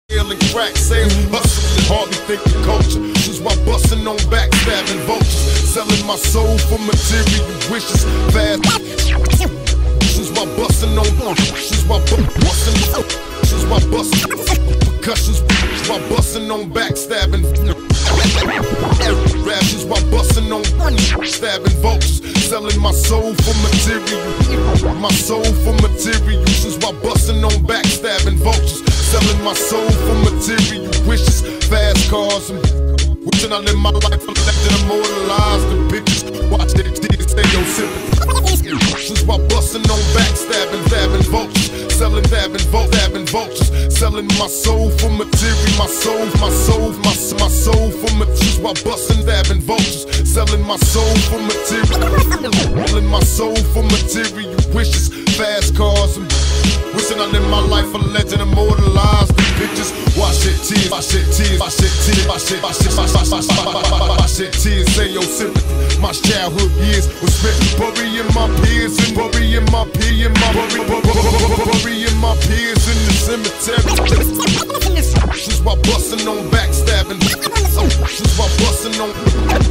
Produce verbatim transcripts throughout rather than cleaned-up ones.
and crack sales, hustling, hardly thinking culture. She's why busting on backstabbing vultures, selling my soul for material wishes. Fast. She's why busting on. She's why busting. She's why busting percussions. She's why busting on backstabbing. She's why busting on stabbing vultures, selling my soul for material. My soul for material. She's why busting on backstabbing vultures, selling my soul for material wishes. Fast cars and wishing I live my life for legend, immortalize the bitches. Watch their tears, stay your sympathy. She's why busting on backstabbing, stabbing vultures, selling, stabbing, vul stabbing vultures, selling my soul for material. My soul, my soul, my my soul for material. She's why busting, stabbing vultures, selling my soul for material. Selling my soul for material wishes. Fast cars and wishing I live my life for legend, immortalize the pictures. Wash it tears, wash it tears, wash it tears, wash it, wash it, wash it, wash it, wash it tears. Say your sympathy. My childhood years was spent burying my peers and burying my peers, my burying my peers in the cemetery. She's why busting on backstabbing. She's why busting on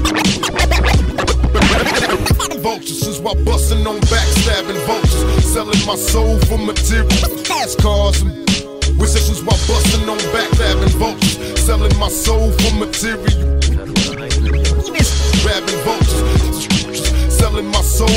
vultures. She's why busting on backstabbing vultures, selling my soul for material. Fast cars and wishing. She's why busting on backstabbing vultures, selling my soul for material. Grabbing vultures, selling my soul.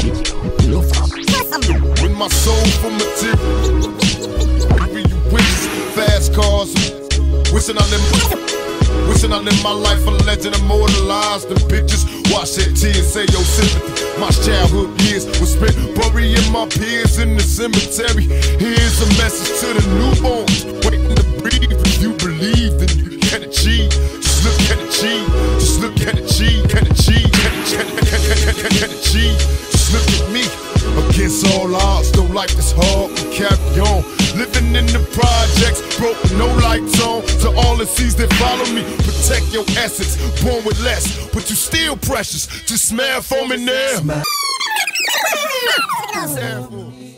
With my soul for material. Wishes, fast cars and wishing I live. Wishing I live my life for legend, immortalize the pictures. Wash that tears, say your sympathy. My childhood years was spent burying my peers in the cemetery. Here's a message to the newborns waiting to breathe. If you believe, then you can achieve. Just look at achieve. Just look at achieve. Can achieve. Can, can, can, can, can, can achieve. Just look at me. Against all odds, though life is hard, we carry on. Living in the projects, broke with no lights on. To all the seas that follow me, protect your essence. Born with less, but you still precious. Just smell for me now.